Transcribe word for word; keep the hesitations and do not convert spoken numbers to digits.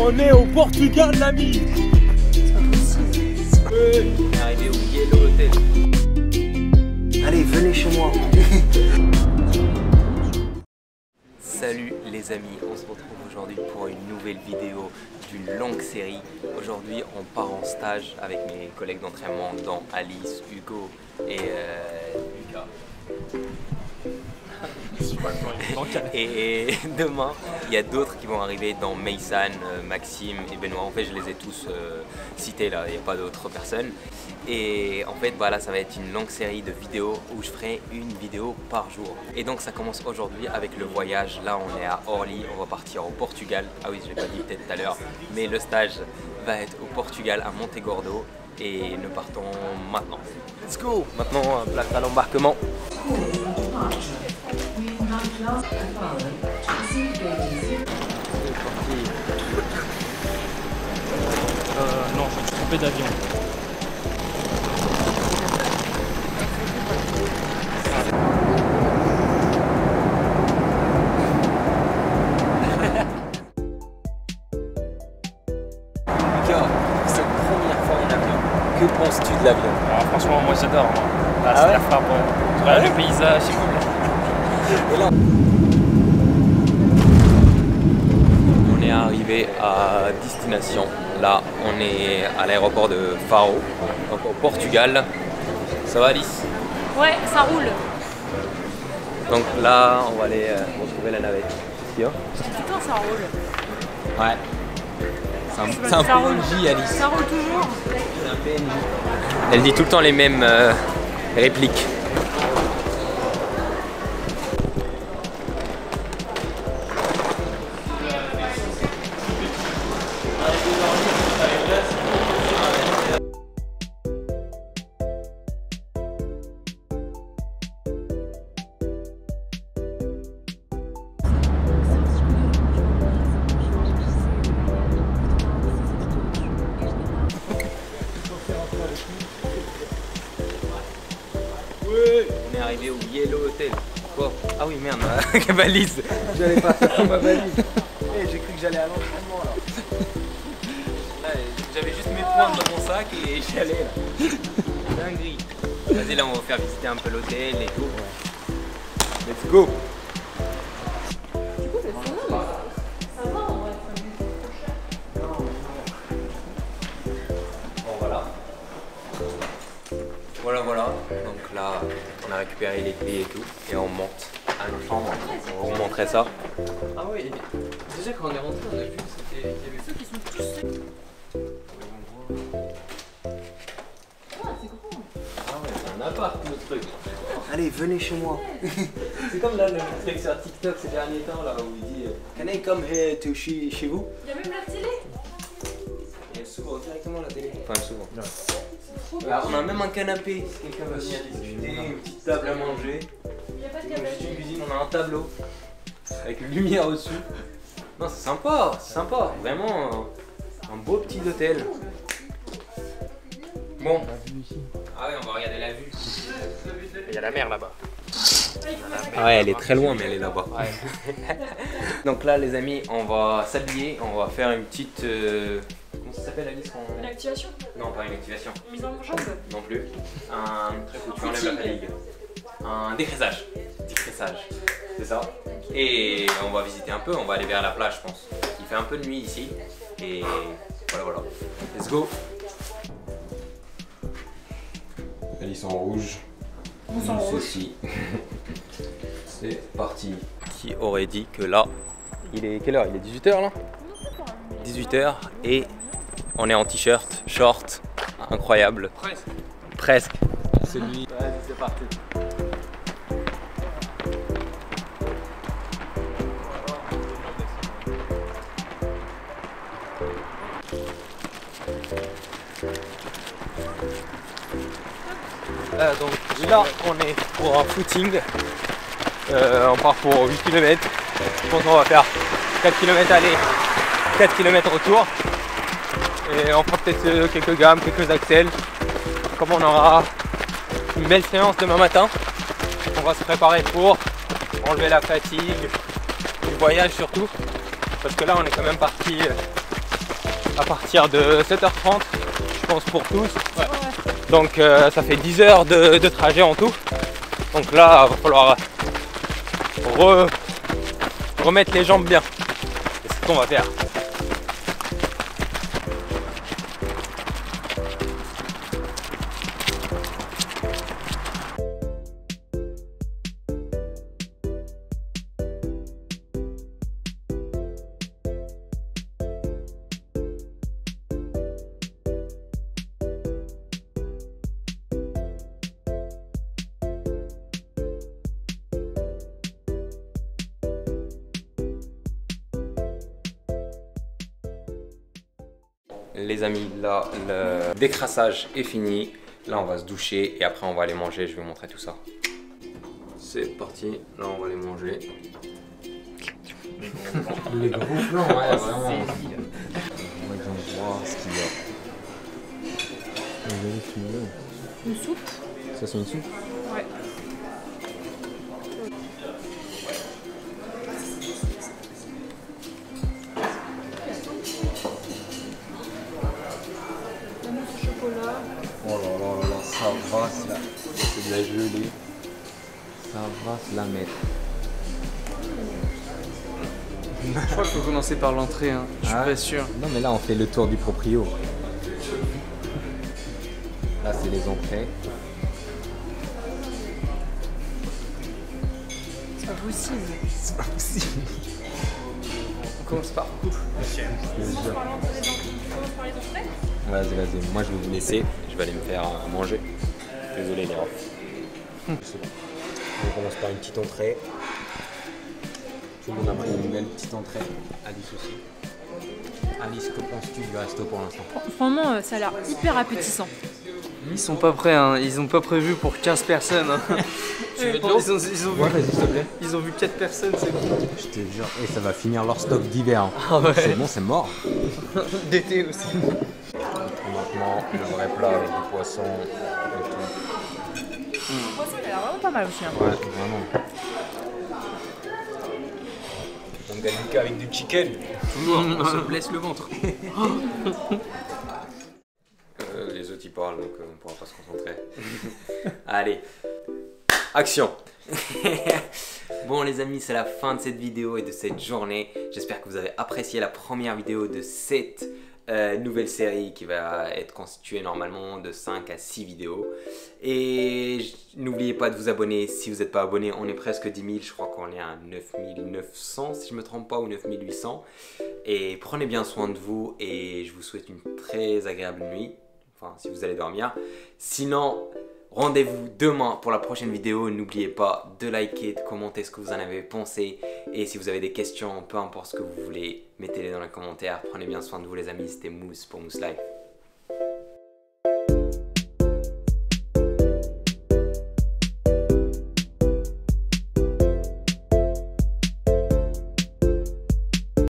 On est au Portugal, l'ami. On est arrivé au Yellow Hotel. Allez, venez chez moi. Salut les amis, on se retrouve aujourd'hui pour une nouvelle vidéo d'une longue série. Aujourd'hui on part en stage avec mes collègues d'entraînement dont Alice, Hugo et euh, Lucas. Et demain, il y a d'autres qui vont arriver dans Maysan, Maxime et Benoît. En fait, je les ai tous euh, cités là, il n'y a pas d'autres personnes. Et en fait, voilà, ça va être une longue série de vidéos où je ferai une vidéo par jour. Et donc, ça commence aujourd'hui avec le voyage. Là, on est à Orly, on va partir au Portugal. Ah oui, je l'ai pas dit peut-être tout à l'heure, mais le stage va être au Portugal, à Montegordo. Et nous partons maintenant. Let's go! Maintenant, place à l'embarquement. Euh, non, je me suis trompé d'avion. Lucas, c'est la première fois en avion. Que penses-tu de l'avion? Alors, franchement, moi j'adore. Moi. Là, Ah c'est ouais la frappe. Tu regardes le paysage, c'est cool. Et là, on est arrivé à destination. Là, on est à l'aéroport de Faro, donc au Portugal. Ça va, Alice? Ouais, ça roule. Donc là, on va aller euh, retrouver la navette. Ici, hein. Putain, ça roule. Ouais. C'est un, c'est un Ça roule. P N J, Alice. Ça roule toujours. C'est un P N J. Elle dit tout le temps les mêmes euh, répliques. On est arrivé au Yellow Hotel. Quoi? Ah oui, merde, ma valise. J'allais pas faire ma valise. Hey, j'ai cru que j'allais à l'entraînement là. Là, j'avais juste mes points dans mon sac et j'y allais là. Dinguerie. Vas-y, là, on va faire visiter un peu l'hôtel et tout. Let's go. Bon, voilà. Voilà, voilà. Donc là, on a récupéré les clés et tout. Et on monte à nos chambres. On va vous montrer ça. Ah oui, déjà quand on est rentré, on a vu qu'il y avait ceux qui sont tous. Ah ouais, c'est un appart le truc. Allez, venez chez moi. C'est comme là le truc sur TikTok ces derniers temps là où il dit Can I come here to chez, chez vous? Il y a même la télé. Et elle s'ouvre directement la télé. Enfin, elle s'ouvre. Alors, on a même un canapé si quelqu'un veut venir discuter, une petite table à manger. Il n'y a pas de Donc, juste une canapé. cuisine, on a un tableau avec une lumière au-dessus. Non, c'est sympa, c'est sympa. Vraiment un, un beau petit hôtel. Bon. Ah oui, on va regarder la vue. Il y a la mer là-bas. Ah ouais, elle est très loin, mais elle est là-bas. Ouais. Donc là, les amis, on va s'habiller, on va faire une petite. Euh... Comment ça s'appelle, Alice? on... Une activation. Non, pas une activation. Une mise en jambe. Non plus. Un truc où tu enlèves la fatigue. Un décressage. Décressage. C'est ça. Et on va visiter un peu, on va aller vers la plage, je pense. Il fait un peu de nuit ici. Et voilà, voilà. Let's go. Alice en rouge. On s'en rouge. Ceci. C'est parti. Qui aurait dit que là, il est quelle heure? Il est dix-huit heures là? dix-huit heures et on est en t-shirt, short, incroyable. Presque. Presque. C'est lui. Vas-y, c'est parti. Euh, donc là on est pour un footing, euh, on part pour huit kilomètres, je pense qu'on va faire quatre kilomètres aller, quatre kilomètres retour et on fera peut-être euh, quelques gammes, quelques accels, comme on aura une belle séance demain matin, on va se préparer pour enlever la fatigue, du voyage surtout, parce que là on est quand même parti à partir de sept heures trente, je pense pour tous. Ouais. Donc euh, ça fait dix heures de, de trajet en tout. Donc là, il va falloir re, remettre les jambes bien. C'est ce qu'on va faire. Les amis, là, le décrassage est fini. Là, on va se doucher et après, on va aller manger. Je vais vous montrer tout ça. C'est parti. Là, on va aller manger. Les gros plans, ouais, vraiment. On va voir ce qu'il y a. Une soupe. Ça, c'est une soupe? Ouais. Oh là là là là, ça va se la... C'est de la gelée. Ça va se la mettre. Je crois qu'il faut commencer par l'entrée, hein. Je suis Ah. pas sûr. Non mais là on fait le tour du proprio. Là c'est les entrées. C'est pas possible. C'est pas possible. On commence par où? Vas-y, vas-y, moi je vais vous laisser. Je vais aller me faire euh, manger. Désolé les refs. C'est bon. On commence par une petite entrée. Tout le monde a pris une belle petite entrée. Alice aussi. Alice, que penses-tu du resto pour l'instant? Franchement, ça a l'air hyper appétissant. Ils sont pas prêts, hein. Ils ont pas prévu pour quinze personnes. Hein. Tu veux de ils, l'eau? ont, ils, ont vu, Ouais, vas-y s'il te plaît. ils ont vu quatre personnes, c'est bon. Je te jure, et ça va finir leur stock d'hiver. Ah ouais. C'est bon, c'est mort. D'été aussi. Maintenant, le vrai plat avec du poisson et tout. Le poisson, il a l'air vraiment pas mal aussi. Hein. Ouais, vraiment. On gagne qu'avec du chicken. Toujours, on se blesse le ventre. euh, les autres ils parlent donc euh, on pourra pas se concentrer. Allez, action. Bon les amis, c'est la fin de cette vidéo et de cette journée. J'espère que vous avez apprécié la première vidéo de cette euh, nouvelle série qui va être constituée normalement de cinq à six vidéos. Et n'oubliez pas de vous abonner si vous n'êtes pas abonné. On est presque dix mille, je crois qu'on est à neuf mille neuf cents si je me trompe pas, ou neuf mille huit cents. Et prenez bien soin de vous et je vous souhaite une très agréable nuit. Enfin, si vous allez dormir. Sinon, rendez-vous demain pour la prochaine vidéo. N'oubliez pas de liker, de commenter ce que vous en avez pensé. Et si vous avez des questions, peu importe ce que vous voulez, mettez-les dans les commentaires. Prenez bien soin de vous les amis. C'était Mousse pour Mousse Life.